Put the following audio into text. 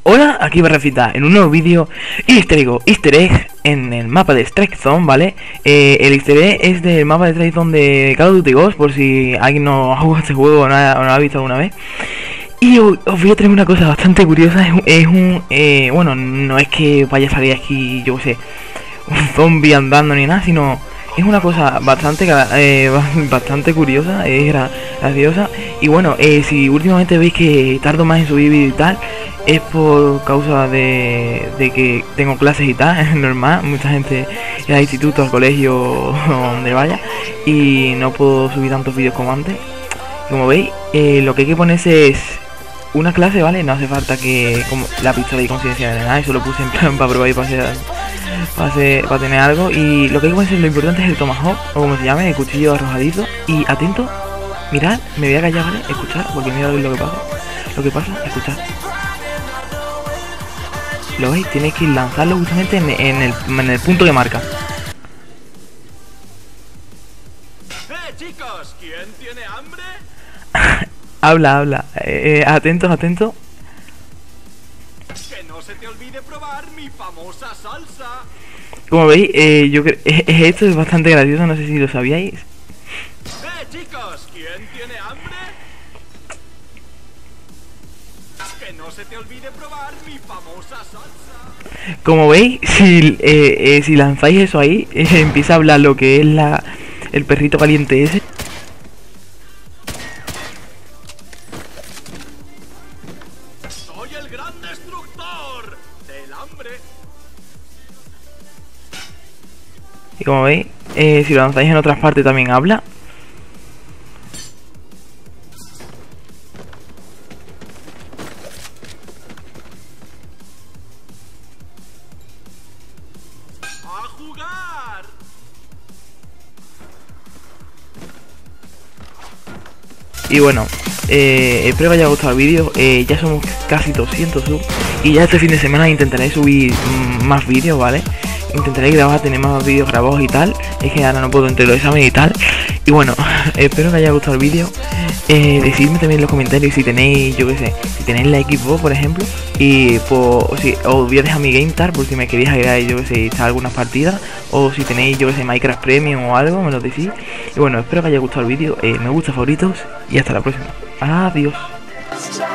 Hola, aquí Barrafita en un nuevo vídeo y les traigo easter egg en el mapa de Strike Zone, ¿vale? El easter egg es del mapa de Strike Zone de Call of Duty Ghosts, por si alguien no ha jugado este juego o no lo ha visto alguna vez. Y os voy a traer una cosa bastante curiosa, bueno, no es que vaya a salir aquí, yo qué sé, un zombie andando ni nada, sino es una cosa bastante curiosa, es graciosa. Y bueno, si últimamente veis que tardo más en subir vídeo y tal, es por causa de que tengo clases y tal, es normal, mucha gente al instituto, al colegio o donde vaya, y no puedo subir tantos vídeos como antes. Como veis, lo que hay que ponerse es una clase, ¿vale? No hace falta que como la pistola y conciencia de nada, eso lo puse en plan para probar y para tener algo. Y lo que hay que ponerse, lo importante es el tomahawk, o como se llame, el cuchillo arrojadizo. Y atento, mirad, me voy a callar, ¿vale? Escuchar, porque mirad lo que pasa, escuchad. ¿Lo veis? Tenéis que lanzarlo justamente en el punto que marca. Chicos, ¿quién tiene hambre? Habla. Atentos. Que no se te olvide probar mi famosa salsa. Como veis, esto es bastante gracioso, no sé si lo sabíais. Chicos, ¿quién tiene hambre? Que no se te olvide probar mi famosa salsa. Como veis, si lanzáis eso ahí, empieza a hablar lo que es el perrito caliente ese. Soy el gran destructor del hambre. Y como veis, si lo lanzáis en otras partes también habla. ¡A jugar! Y bueno, espero que haya gustado el vídeo. Ya somos casi 200 subs. Y ya este fin de semana intentaré subir más vídeos, ¿vale? Intentaré grabar, tener más vídeos grabados y tal. Es que ahora no puedo entre los exámenes y tal. Y bueno, espero que haya gustado el vídeo. Decidme también en los comentarios si tenéis, yo qué sé, si tenéis la Xbox, por ejemplo. Y pues, si os voy a dejar mi GameTar por si me queréis agregar, yo que sé, echar algunas partidas. O si tenéis, yo que sé, Minecraft Premium o algo, me lo decís. Y bueno, espero que haya gustado el vídeo. Me gusta, favoritos. Y hasta la próxima. Adiós.